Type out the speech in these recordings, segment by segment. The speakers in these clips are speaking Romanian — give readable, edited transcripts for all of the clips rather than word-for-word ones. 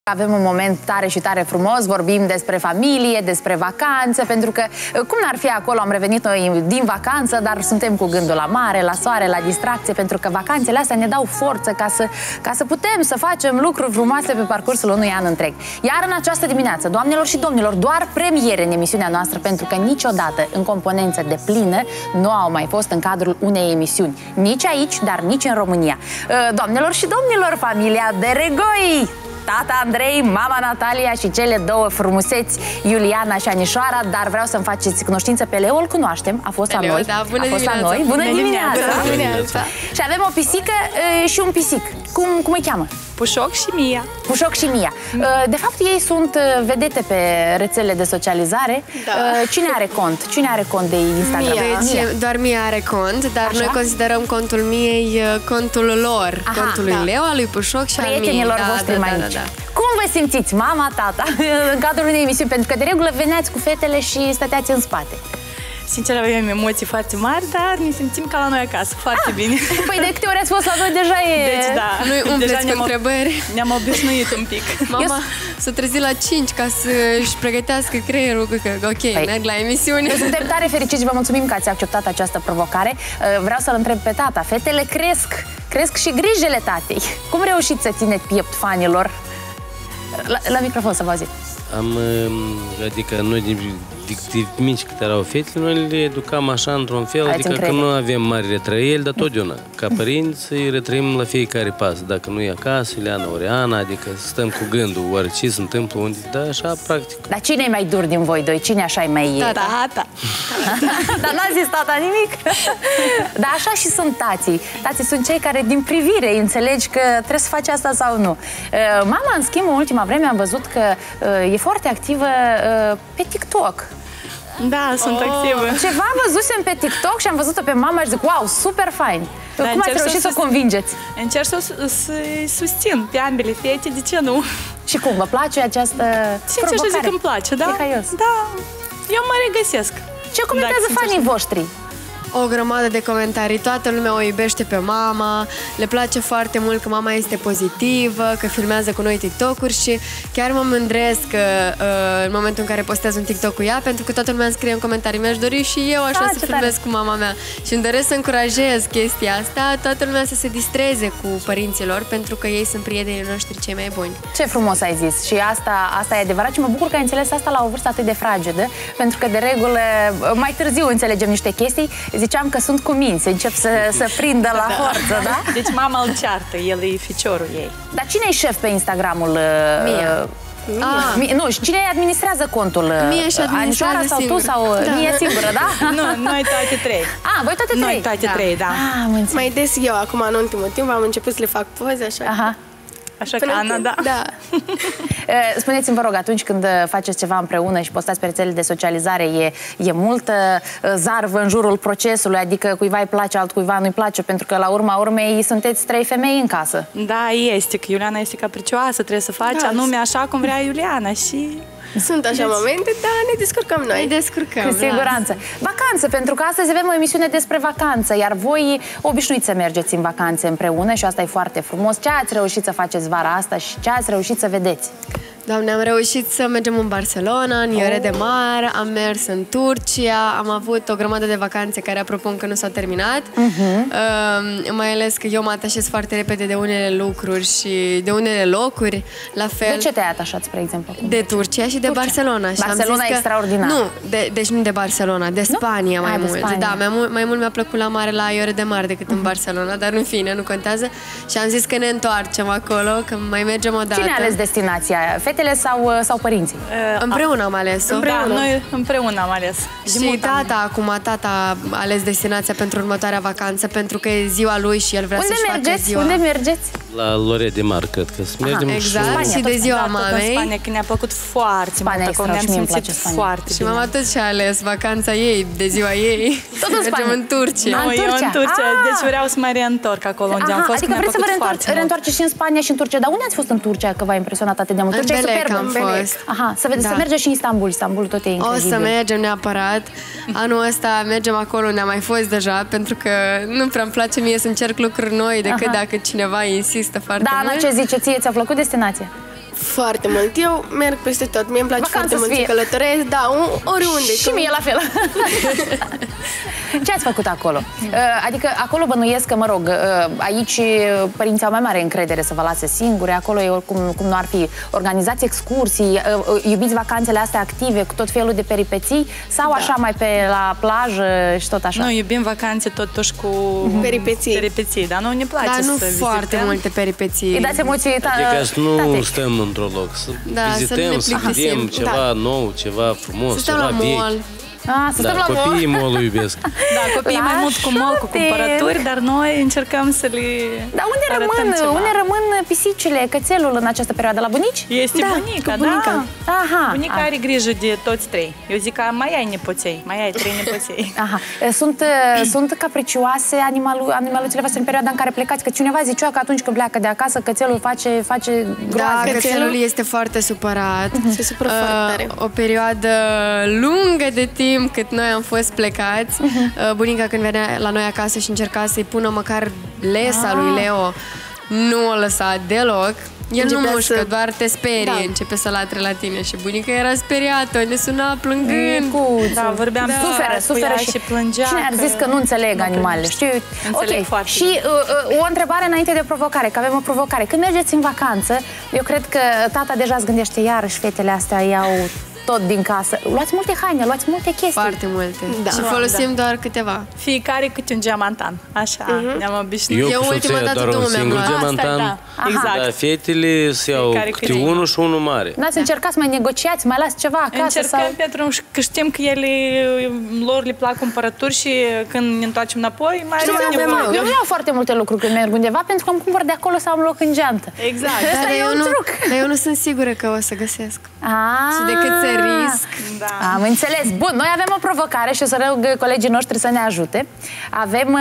Avem un moment tare și tare frumos, vorbim despre familie, despre vacanțe, pentru că cum n-ar fi acolo, am revenit noi din vacanță, dar suntem cu gândul la mare, la soare, la distracție, pentru că vacanțele astea ne dau forță ca să putem să facem lucruri frumoase pe parcursul unui an întreg. Iar în această dimineață, doamnelor și domnilor, doar premiere în emisiunea noastră, pentru că niciodată în componență deplină nu au mai fost în cadrul unei emisiuni. Nici aici, dar nici în România. Doamnelor și domnilor, familia Beregoi! Tata Andrei, mama Natalia și cele două frumuseți, Iuliana și Anișoara, dar vreau să-mi faceți cunoștință. Pe Leo îl cunoaștem, a fost la noi. Da, bună dimineața. Bună dimineața. Bună dimineața. Și avem o pisică și un pisic. Cum îi cheamă? Pușoc și Mia. Pușoc și Mia. De fapt, ei sunt vedete pe rețelele de socializare. Da. Cine are cont? Cine are cont de Instagram? Mia. Doar Mia are cont, dar noi considerăm contul Miei contul lor. Contul lui Leo, al lui Pușoc și al Miei. Prietenilor voștri mai mici. Cum vă simțiți, mama, tata, în cadrul unei emisiuni? Pentru că de regulă veneați cu fetele și stăteați în spate. Sincer, avem emoții foarte mari, dar ne simțim ca la noi acasă, foarte bine. Păi de câte ori ați fost la noi, deja e... Deci da, nu umpleți cu întrebări. Ne-am obișnuit un pic. Mama s-a trezit la 5 ca să-și pregătească creierul, că ok, merg la emisiune. Noi suntem tare fericiți și vă mulțumim că ați acceptat această provocare. Vreau să-l întreb pe tata. Fetele cresc și grijele tatei. Cum reușiți să țineți piept fanilor? La microfon să vă auzit. Adică noi de mici cât erau fetele, noi le educam așa într-un fel, adică că nu avem mari retrăieli, dar totdeauna, ca părinți, îi retrăim la fiecare pas. Dacă nu e acasă, Ileana, Oriana, adică stăm cu gândul, orice se întâmplă unde, dar așa, practic. Dar cine e mai dur din voi doi? Cine așa e mai... Tata. Dar n-a zis tata nimic? Dar așa și sunt tații. Tații sunt cei care din privire înțelegi că trebuie să faci asta sau nu. Mama, în schimb, în ultima vreme am văzut că e foarte activă pe TikTok. Da, sunt activă. Ceva văzusem pe TikTok și am văzut-o pe mama și zic, wow, super fain. Cum ați reușit să o convingeți? Încerc să-i susțin pe ambele fete, de ce nu? Și cum, vă place această provocare? Sincer să zic, îmi place, da? Da, eu mă regăsesc. Ce comentează fanii voștri? O grămadă de comentarii, toată lumea o iubește pe mama, le place foarte mult că mama este pozitivă, că filmează cu noi TikTok-uri și chiar mă mândresc în momentul în care postez un TikTok cu ea, pentru că toată lumea îmi scrie în comentarii, mi-aș dori și eu așa să filmez cu mama mea și îmi doresc să încurajez chestia asta, toată lumea să se distreze cu părinților, pentru că ei sunt prietenii noștri cei mai buni. Ce frumos ai zis și asta e adevărat și mă bucur că ai înțeles asta la o vârstă atât de fragedă, pentru că de regulă mai târziu înțelegem niște chestii. Ziceam că sunt cu minți, încep să prindă la forță, da? Deci mama îl ceartă, el e ficiorul ei. Dar cine e șef pe Instagramul? Mia. Nu, și cine administrează contul? Mia și administrează sau tu sau Mia singură, da? Nu, noi toate trei. Voi toate trei? Noi toate trei, da. Mai des eu, acum în ultimul timp, am început să le fac poze, așa. Așa ca Ana, da. Spuneți-mi, vă rog, atunci când faceți ceva împreună și postați pe rețelele de socializare, e multă zarvă în jurul procesului, adică cuiva îi place, altcuiva nu-i place, pentru că la urma urmei sunteți trei femei în casă. Da, este, că Iuliana este capricioasă, trebuie să faci anume așa cum vrea Iuliana și... Sunt așa momente, dar ne descurcăm noi. Ne descurcăm, cu siguranță. Vacanță, pentru că astăzi avem o emisiune despre vacanță, iar voi obișnuiți să mergeți în vacanțe împreună și asta e foarte frumos. Ce ați reușit să faceți vara asta și ce ați reușit să vedeți? Doamne, am reușit să mergem în Barcelona, în Lloret de Mar, am mers în Turcia, am avut o grămadă de vacanțe care, apropo, încă nu s-au terminat. Mai ales că eu mă atașez foarte repede de unele lucruri și de unele locuri, la fel. De ce te-ai atașat, spre exemplu? De Turcia și de Barcelona. Barcelona e extraordinar. Nu, deci nu de Barcelona, de Spania mai mult. Da, mai mult mi-a plăcut la mare la Lloret de Mar decât în Barcelona, dar în fine, nu contează. Și am zis că ne întoarcem acolo, că mai mergem o dată. Cine a ales destinația? Fetele sau părinții? Împreună am ales-o. Da, noi împreună am ales. Și tata a ales destinația pentru următoarea vacanță, pentru că e ziua lui și el vrea să-și facă ziua. Unde mergeți? La Lloret de Mar, cred că să mergem. Exact, și de ziua mamei. În Spania, că ne-a plăcut foarte mult, acolo ne-am simțit foarte bine. Și mama tot și-a ales vacanța ei, de ziua ei. Tot în Spania. Mergem în Turcia. Eu în Turcia, deci vreau să mă reîntorc acolo unde am fost. Adică vreți să vă reîntoarceți și în Spania și în Turcia. Dar unde ați fost în Turcia că v-a impresionat atât de mult? În Belek am fost. Să mergeți și în Istanbul. Istanbul tot e incredibil. O să mergem neapărat. Anul ăsta mergem acolo unde am mai fost deja, pentru că nu prea îmi place mie să încerc lucruri noi decât dacă cineva insistă foarte mult. Da, Ana, ce zice? Ție ți-a plăcut destinația? Foarte mult. Eu merg peste tot. Mie îmi place foarte mult să călătoresc. Da, oriunde. Și mie la fel. Ce ați făcut acolo? Adică acolo bănuiesc că, mă rog, aici părinții au mai mare încredere să vă lase singure. Acolo e oricum, cum nu ar fi, organizați excursii, iubiți vacanțele astea active cu tot felul de peripeții sau așa mai pe la plajă și tot așa? Noi iubim vacanțe totuși cu peripeții, dar nu ne place să vizităm. Dar nu foarte multe peripeții. Îi dați emoții, adică să nu stăm într-un loc, să vizităm, să vedem ceva nou, ceva frumos, ceva vechi. Da, copiii mall iubesc. Da, copiii mai mult cu mall, cu cumpărături, dar noi încercăm să le Dar unde rămân pisicile, cățelul în această perioadă? La bunici? Este bunica, da. Aha. Bunica are grijă de toți trei. Eu zic că mai ai nepoței, mai ai 3 nepoței. Aha. Sunt capricioase animaluțele voastre în perioada în care plecați? Că cineva zicea că atunci când pleacă de acasă, cățelul face groază. Da, cățelul este foarte supărat. Se supără foarte tare. O perioadă lungă de timp cât noi am fost plecați, bunica când venea la noi acasă și încerca să-i pună măcar lesa lui Leo, nu o lăsa deloc. El nu mușcă, doar te sperie, începe să latre la tine și bunica era speriată, ne suna plângând. Da, vorbeam, suferă și plângea. Cine ar zis că nu înțeleg animalele? Știu, înțeleg foarte. Și o întrebare înainte de provocare, că avem o provocare. Când mergeți în vacanță, eu cred că tata deja îți gândește, iarăși fetele astea iau tot din casă. Luați multe haine, luați multe chestii. Foarte multe. Și folosim doar câteva. Fiecare câte un geamantan. Așa, ne-am obișnuit. Eu cu soția doar un singur geamantan. Exact. Dar fetele se iau câte unul și unul mare. N-ați încercat să mai negociați, mai las ceva acasă? Încercăm pentru că știm că lor le plac cumpărături și când ne întoarcem înapoi mai eu nu iau foarte multe lucruri când merg undeva pentru că îmi cumpăr de acolo să am loc în geantă. Exact. Dar eu nu sunt sigură că o să găsesc. Și decât să risc. Am înțeles. Bun, noi avem o provocare și o să rog colegii noștri să ne ajute. Avem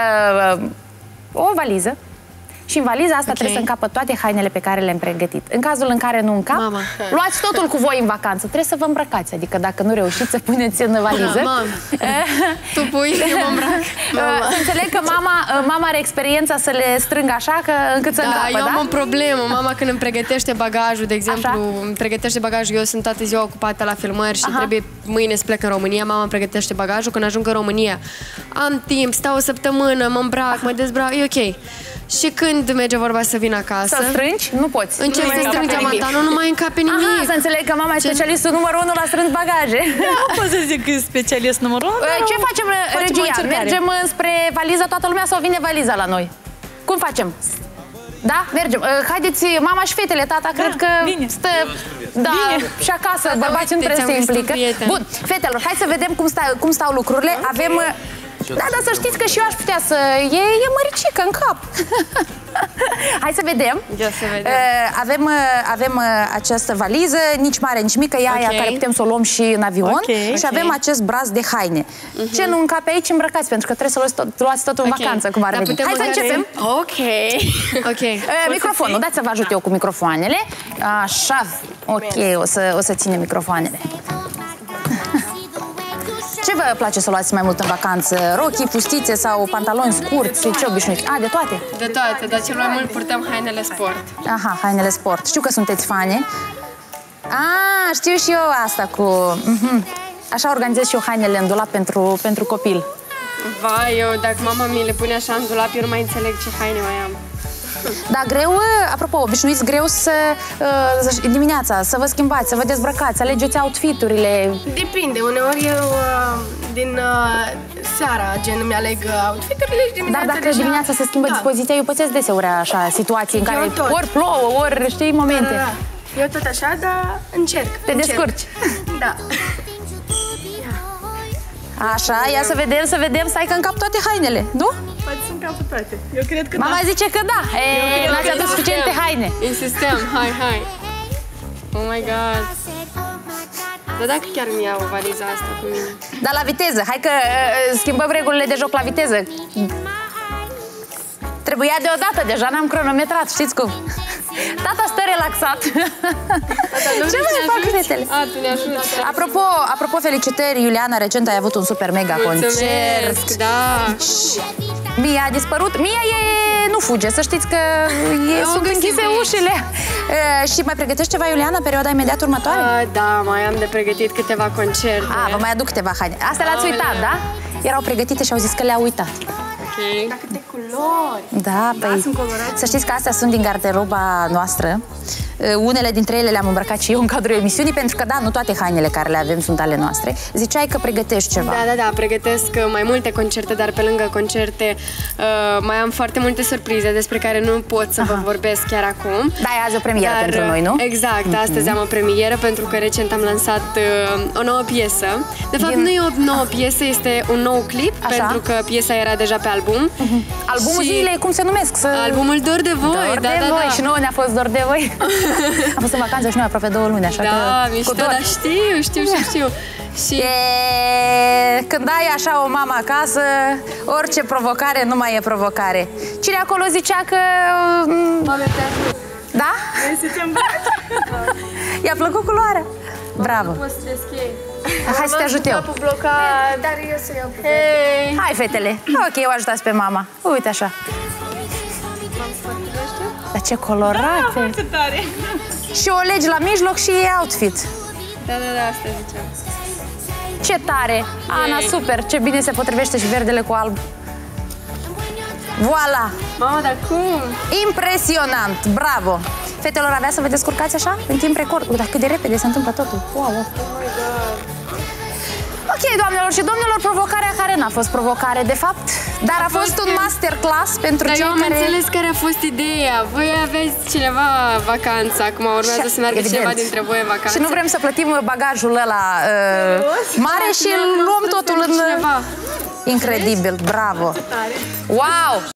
o valiză și în valiza asta trebuie să încapă toate hainele pe care le-am pregătit. În cazul în care nu încap, luați totul cu voi în vacanță. Trebuie să vă îmbrăcați, adică dacă nu reușiți să puneți în valiză. Tu pui, eu mă îmbrac. Să înțeleg că mama are experiența să le strângă așa încât să încapă, eu am o problemă. Mama când îmi pregătește bagajul, de exemplu, îmi pregătește bagajul, eu sunt toată ziua ocupată la filmări și trebuie mâine să plec în România, mama îmi pregătește bagajul, când ajung în România am timp, stau o săptămână, mă îmbrac, mă dezbrac, e ok. Și când merge vorba să vin acasă... Să strângi? Nu poți. Încep să strâng geamantanul, nu mai încape nimic. Aha, să înțeleg că mama e specialistul numărul 1 la strâns bagaje. Nu pot să zic că e specialist numărul 1. Ce facem, regia? Mergem spre valiză toată lumea sau vine valiza la noi? Cum facem? Da? Mergem. Haideți, mama și fetele, tata, cred că stă... Da, și acasă, bărbații nu trebuie să se implică. Bun, fetelor, hai să vedem cum stau lucrurile. Avem... Da, dar să știți că și eu aș putea să... E măricică în cap. Hai să vedem. Avem această valiză, nici mare, nici mică, ea care putem să o luăm și în avion. Și avem acest braț de haine. Ce nu încape aici, îmbrăcați, pentru că trebuie să luați totul în vacanță, cum ar veni. Hai să începem. Microfonul, dați să vă ajut eu cu microfoanele. Așa, ok, o să ținem microfoanele. Ce vă place să luați mai mult în vacanță? Rochii, pustițe sau pantaloni scurți? Ce obișnuiți? De toate? De toate, dar cel mai mult purtăm hainele sport. Aha, hainele sport. Știu că sunteți fane. Știu și eu asta cu... Așa organizez și eu hainele în dulap pentru copil. Vai, dacă mama mi le pune așa în dulap, eu nu mai înțeleg ce haine mai am. Dar greu, apropo, obișnuiți greu dimineața, să vă schimbați, să vă dezbrăcați, să alegeți outfiturile. Depinde, uneori eu din seara, gen, îmi aleg outfiturile și dimineața. Dar dacă dimineața se schimbă dispoziția, eu pățesc deseori așa situații în care ori plouă, ori știi momente. Eu tot așa, dar încerc. Te descurci. Da. Așa, ia să vedem, stai că încap toate hainele, nu? Poate să încapă toate. Eu cred că Mama zice că da. N-ați adus suficiente haine. Insistăm, hai. Oh my god. Dar dacă chiar îmi iau valiza asta cu mine? Dar la viteză, hai că schimbăm regulile de joc la viteză. Trebuia deodată, deja n-am cronometrat, știți cum? Tata stă relaxat. Ce mai fac fetele? Tu ne ajuți. Apropo, felicitări, Iuliana, recent ai avut un super mega concert. Mulțumesc, da. Mia a dispărut. Mia nu fuge, să știți că sunt închise ușile. Și mai pregătești ceva, Iuliana, perioada imediat următoare? Da, mai am de pregătit câteva concerte. Vă mai aduc câteva haine. Astea le-ați uitat, da? Erau pregătite și au zis că le-au uitat. Ok. Dar câte culori! Da, păi, să știți că astea sunt din garderoba noastră. Unele dintre ele le-am îmbrăcat și eu în cadrul emisiunii, pentru că, da, nu toate hainele care le avem sunt ale noastre. Ziceai că pregătești ceva. Da, pregătesc mai multe concerte, dar pe lângă concerte mai am foarte multe surprize despre care nu pot să vă vorbesc chiar acum. Da, e azi o premieră pentru noi, nu? Exact, astăzi am o premieră pentru că recent am lansat o nouă piesă. De fapt, nu e o nouă piesă, este un nou clip, pentru că piesa era deja pe album. Albumul zilei, cum se numesc? Albumul Dor de voi, Dor de voi. Și nouă ne-a fost dor de voi. Am fost în vacanță și noi aproape 2 luni, așa că... Da, mișto, dar știu. Și... Când ai așa o mamă acasă, orice provocare nu mai e provocare. Cine acolo zicea că... Da? I-a plăcut culoarea? Bravo! Hai să te ajut eu. Dar eu să iau Hai, fetele. Ok, eu ajutați pe mama. Uite așa. Dar ce colorate! Foarte tare! Și o legi la mijloc și e outfit. Da, asta ziceam. Ce tare! Ana, super! Ce bine se potrivește și verdele cu alb. Voila! Mama, dar cum? Impresionant! Bravo! Fetelor, avea să vă descurcați așa? În timp record. Dar cât de repede se întâmplă totul. Wow! Oh my God! Ok, doamnelor și domnilor, provocarea care n-a fost provocare, de fapt, dar a fost un masterclass pentru cei care... eu am înțeles care a fost ideea. Voi aveți cineva vacanță, acum urmează să meargă cineva dintre voi în vacanță. Și nu vrem să plătim bagajul ăla mare și luăm totul în... Incredibil, bravo! Wow!